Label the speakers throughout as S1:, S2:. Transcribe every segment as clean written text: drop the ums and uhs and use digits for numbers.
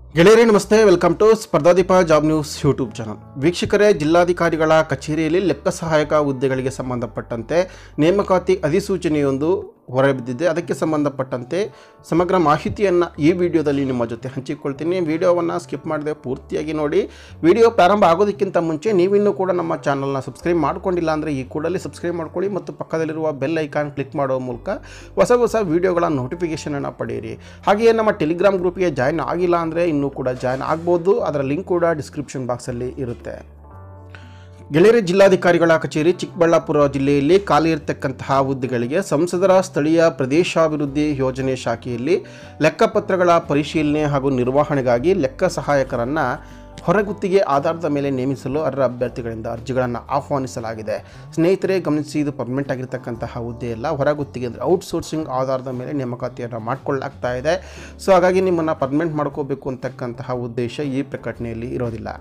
S1: ಗೆಳೆಯರೇ ನಮಸ್ತೆ, welcome to Spardhadeepa job news YouTube channel. ವೀಕ್ಷಕರೇ, ಜಿಲ್ಲಾಧಿಕಾರಿಗಳ ಕಚೇರಿಯಲ್ಲಿ ಲೆಕ್ಕ ಸಹಾಯಕ ಹುದ್ದೆಗಳಿಗೆ ಸಂಬಂಧಪಟ್ಟಂತೆ ನೇಮಕಾತಿ ಅಧಿಸೂಚನೆಯೊಂದು ಹೊರಬಿದ್ದಿದೆ. ಅದಕ್ಕೆ ಸಂಬಂಧಪಟ್ಟಂತೆ ಸಮಗ್ರ ಮಾಹಿತಿಯನ್ನು ಈ ವಿಡಿಯೋದಲ್ಲಿ ನಿಮ್ಮ ಜೊತೆ ಹಂಚಿಕೊಳ್ತೀನಿ. ವಿಡಿಯೋವನ್ನು ಸ್ಕಿಪ್ ಮಾಡದೆ ಪೂರ್ತಿಯಾಗಿ ನೋಡಿ. ವಿಡಿಯೋ ಪ್ರಾರಂಭ ಆಗೋದಕ್ಕಿಂತ ಮುಂಚೆ ನೀವಿನ್ನೂ ಕೂಡ ನಮ್ಮ ಚಾನಲ್ನ ಸಬ್ಸ್ಕ್ರೈಬ್ ಮಾಡ್ಕೊಂಡಿಲ್ಲ ಅಂದರೆ ಈ ಕೂಡಲೇ ಸಬ್ಸ್ಕ್ರೈಬ್ ಮಾಡ್ಕೊಳ್ಳಿ ಮತ್ತು ಪಕ್ಕದಲ್ಲಿರುವ ಬೆಲ್ ಐಕಾನ್ ಕ್ಲಿಕ್ ಮಾಡೋ ಮೂಲಕ ಹೊಸ ವಿಡಿಯೋಗಳ ನೋಟಿಫಿಕೇಷನನ್ನು ಪಡೆಯಿರಿ. ಹಾಗೆಯೇ ನಮ್ಮ ಟೆಲಿಗ್ರಾಮ್ ಗ್ರೂಪ್ಗೆ ಜಾಯ್ನ್ ಆಗಿಲ್ಲ ಅಂದರೆ ಇನ್ನೂ ಕೂಡ ಜಾಯ್ನ್ ಆಗ್ಬೋದು. ಅದರ ಲಿಂಕ್ ಕೂಡ ಡಿಸ್ಕ್ರಿಪ್ಷನ್ ಬಾಕ್ಸಲ್ಲಿ ಇರುತ್ತೆ. ಗೆಳೆಯರೇ, ಜಿಲ್ಲಾಧಿಕಾರಿಗಳ ಕಚೇರಿ ಚಿಕ್ಕಬಳ್ಳಾಪುರ ಜಿಲ್ಲೆಯಲ್ಲಿ ಖಾಲಿ ಇರತಕ್ಕಂತಹ ಹುದ್ದೆಗಳಿಗೆ ಸಂಸದರ ಸ್ಥಳೀಯ ಪ್ರದೇಶಾಭಿವೃದ್ಧಿ ಯೋಜನೆ ಶಾಖೆಯಲ್ಲಿ ಲೆಕ್ಕಪತ್ರಗಳ ಪರಿಶೀಲನೆ ಹಾಗೂ ನಿರ್ವಹಣೆಗಾಗಿ ಲೆಕ್ಕ ಸಹಾಯಕರನ್ನು ಹೊರಗುತ್ತಿಗೆ ಆಧಾರದ ಮೇಲೆ ನೇಮಿಸಲು ಅರ್ಹ ಅಭ್ಯರ್ಥಿಗಳಿಂದ ಅರ್ಜಿಗಳನ್ನು ಆಹ್ವಾನಿಸಲಾಗಿದೆ. ಸ್ನೇಹಿತರೆ ಗಮನಿಸಿ, ಇದು ಪರ್ಮನೆಂಟ್ ಆಗಿರ್ತಕ್ಕಂತಹ ಹುದ್ದೆಯಲ್ಲ, ಹೊರಗುತ್ತಿಗೆ ಅಂದರೆ ಔಟ್ಸೋರ್ಸಿಂಗ್ ಆಧಾರದ ಮೇಲೆ ನೇಮಕಾತಿಯನ್ನು ಮಾಡಿಕೊಳ್ಳಲಾಗ್ತಾ ಇದೆ. ಸೊ ಹಾಗಾಗಿ ನಿಮ್ಮನ್ನು ಪರ್ಮನೆಂಟ್ ಮಾಡ್ಕೋಬೇಕು ಅಂತಕ್ಕಂತಹ ಉದ್ದೇಶ ಈ ಪ್ರಕಟಣೆಯಲ್ಲಿ ಇರೋದಿಲ್ಲ.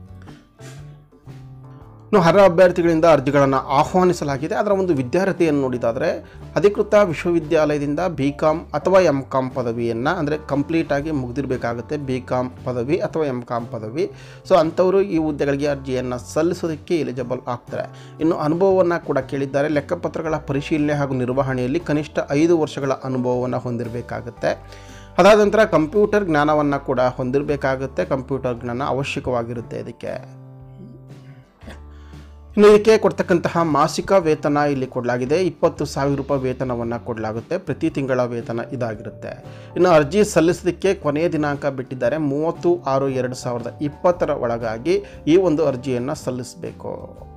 S1: ಅರ್ಹ ಅಭ್ಯರ್ಥಿಗಳಿಂದ ಅರ್ಜಿಗಳನ್ನು ಆಹ್ವಾನಿಸಲಾಗಿದೆ. ಅದರ ಒಂದು ವಿದ್ಯಾರ್ಹತೆಯನ್ನು ನೋಡಿದಾದರೆ ಅಧಿಕೃತ ವಿಶ್ವವಿದ್ಯಾಲಯದಿಂದ BCom ಅಥವಾ MCom ಪದವಿಯನ್ನು ಅಂದರೆ ಕಂಪ್ಲೀಟಾಗಿ ಮುಗಿದಿರಬೇಕಾಗುತ್ತೆ. BCom ಪದವಿ ಅಥವಾ MCom ಪದವಿ. ಸೊ ಅಂಥವರು ಈ ಹುದ್ದೆಗಳಿಗೆ ಅರ್ಜಿಯನ್ನು ಸಲ್ಲಿಸೋದಕ್ಕೆ ಎಲಿಜಿಬಲ್ ಆಗ್ತಾರೆ. ಇನ್ನು ಅನುಭವವನ್ನು ಕೂಡ ಕೇಳಿದ್ದಾರೆ. ಲೆಕ್ಕಪತ್ರಗಳ ಪರಿಶೀಲನೆ ಹಾಗೂ ನಿರ್ವಹಣೆಯಲ್ಲಿ ಕನಿಷ್ಠ 5 ವರ್ಷಗಳ ಅನುಭವವನ್ನು ಹೊಂದಿರಬೇಕಾಗುತ್ತೆ. ಅದಾದ ನಂತರ ಕಂಪ್ಯೂಟರ್ ಜ್ಞಾನವನ್ನು ಕೂಡ ಹೊಂದಿರಬೇಕಾಗುತ್ತೆ. ಕಂಪ್ಯೂಟರ್ ಜ್ಞಾನ ಅವಶ್ಯಕವಾಗಿರುತ್ತೆ ಇದಕ್ಕೆ. ಇನ್ನು ಇದಕ್ಕೆ ಕೊಡ್ತಕ್ಕಂತಹ ಮಾಸಿಕ ವೇತನ ಇಲ್ಲಿ ಕೊಡಲಾಗಿದೆ. 20,000 ರೂಪಾಯಿ ವೇತನವನ್ನು ಕೊಡಲಾಗುತ್ತೆ. ಪ್ರತಿ ತಿಂಗಳ ವೇತನ ಇದಾಗಿರುತ್ತೆ. ಇನ್ನು ಅರ್ಜಿ ಸಲ್ಲಿಸೋದಕ್ಕೆ ಕೊನೆಯ ದಿನಾಂಕ ಬಿಟ್ಟಿದ್ದಾರೆ. 30/6/2020 ಒಳಗಾಗಿ ಈ ಒಂದು ಅರ್ಜಿಯನ್ನು ಸಲ್ಲಿಸಬೇಕು.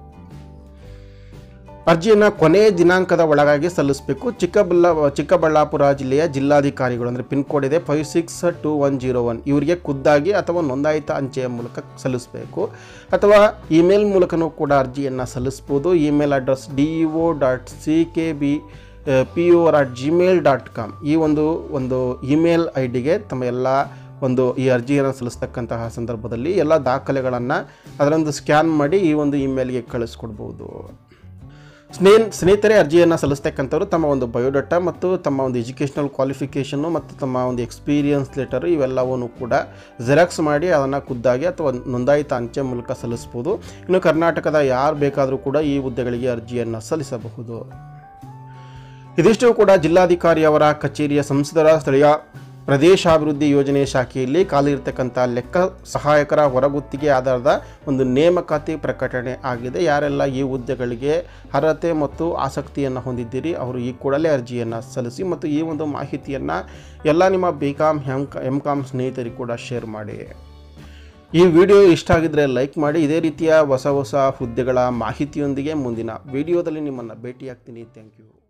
S1: ಅರ್ಜಿಯನ್ನು ಕೊನೆಯ ದಿನಾಂಕದ ಒಳಗಾಗಿ ಸಲ್ಲಿಸಬೇಕು. ಚಿಕ್ಕಬಳ್ಳಾಪುರ ಜಿಲ್ಲೆಯ ಜಿಲ್ಲಾಧಿಕಾರಿಗಳು ಅಂದರೆ ಪಿನ್ ಕೋಡ್ ಇದೆ 562101 ಇವರಿಗೆ ಖುದ್ದಾಗಿ ಅಥವಾ ನೋಂದಾಯಿತ ಅಂಚೆಯ ಮೂಲಕ ಸಲ್ಲಿಸಬೇಕು. ಅಥವಾ ಇಮೇಲ್ ಮೂಲಕನೂ ಕೂಡ ಅರ್ಜಿಯನ್ನು ಸಲ್ಲಿಸ್ಬೋದು. ಇಮೇಲ್ ಅಡ್ರೆಸ್ deo.ckbpor@gmail.com ಈ ಒಂದು ಇಮೇಲ್ ಐಡಿಗೆ ತಮ್ಮ ಎಲ್ಲ ಈ ಅರ್ಜಿಯನ್ನು ಸಲ್ಲಿಸ್ತಕ್ಕಂತಹ ಸಂದರ್ಭದಲ್ಲಿ ಎಲ್ಲ ದಾಖಲೆಗಳನ್ನು ಅದರೊಂದು ಸ್ಕ್ಯಾನ್ ಮಾಡಿ ಈ ಒಂದು ಇಮೇಲ್ಗೆ ಕಳಿಸ್ಕೊಡ್ಬೋದು. ಸ್ನೇಹಿತರೆ, ಅರ್ಜಿಯನ್ನು ಸಲ್ಲಿಸ್ತಕ್ಕಂಥವ್ರು ತಮ್ಮ ಒಂದು ಬಯೋಡಾಟಾ ಮತ್ತು ತಮ್ಮ ಒಂದು ಎಜುಕೇಷನಲ್ ಕ್ವಾಲಿಫಿಕೇಷನ್ನು ಮತ್ತು ತಮ್ಮ ಒಂದು ಎಕ್ಸ್ಪೀರಿಯನ್ಸ್ ಲೆಟರು ಇವೆಲ್ಲವನ್ನೂ ಕೂಡ ಜೆರಾಕ್ಸ್ ಮಾಡಿ ಅದನ್ನು ಖುದ್ದಾಗಿ ಅಥವಾ ನೋಂದಾಯಿತ ಅಂಚೆ ಮೂಲಕ ಸಲ್ಲಿಸ್ಬೋದು. ಇನ್ನು ಕರ್ನಾಟಕದ ಯಾರು ಬೇಕಾದರೂ ಕೂಡ ಈ ಹುದ್ದೆಗಳಿಗೆ ಅರ್ಜಿಯನ್ನು ಸಲ್ಲಿಸಬಹುದು. ಇದಿಷ್ಟು ಕೂಡ ಜಿಲ್ಲಾಧಿಕಾರಿಯವರ ಕಚೇರಿಯ ಸಂಸದರ ಸ್ಥಳೀಯ ಪ್ರದೇಶಾಭಿವೃದ್ಧಿ ಯೋಜನೆ ಶಾಖೆಯಲ್ಲಿ ಖಾಲಿ ಇರತಕ್ಕಂಥ ಲೆಕ್ಕ ಸಹಾಯಕರ ಹೊರಗುತ್ತಿಗೆ ಆಧಾರದ ಒಂದು ನೇಮಕಾತಿ ಪ್ರಕಟಣೆ ಆಗಿದೆ. ಯಾರೆಲ್ಲ ಈ ಹುದ್ದೆಗಳಿಗೆ ಅರ್ಹತೆ ಮತ್ತು ಆಸಕ್ತಿಯನ್ನು ಹೊಂದಿದ್ದೀರಿ ಅವರು ಈ ಕೂಡಲೇ ಅರ್ಜಿಯನ್ನು ಸಲ್ಲಿಸಿ ಮತ್ತು ಈ ಒಂದು ಮಾಹಿತಿಯನ್ನು ಎಲ್ಲ ನಿಮ್ಮ BCom MCom ಸ್ನೇಹಿತರಿಗೆ ಕೂಡ ಶೇರ್ ಮಾಡಿ. ಈ ವಿಡಿಯೋ ಇಷ್ಟ ಆಗಿದ್ದರೆ ಲೈಕ್ ಮಾಡಿ. ಇದೇ ರೀತಿಯ ಹೊಸ ಹುದ್ದೆಗಳ ಮಾಹಿತಿಯೊಂದಿಗೆ ಮುಂದಿನ ವಿಡಿಯೋದಲ್ಲಿ ನಿಮ್ಮನ್ನು ಭೇಟಿಯಾಗ್ತೀನಿ. Thank you.